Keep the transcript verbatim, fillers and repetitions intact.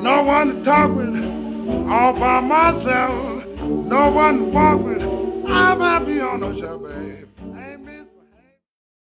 No one to talk with, all by myself. No one to walk with, I'm happy on no shelf, babe.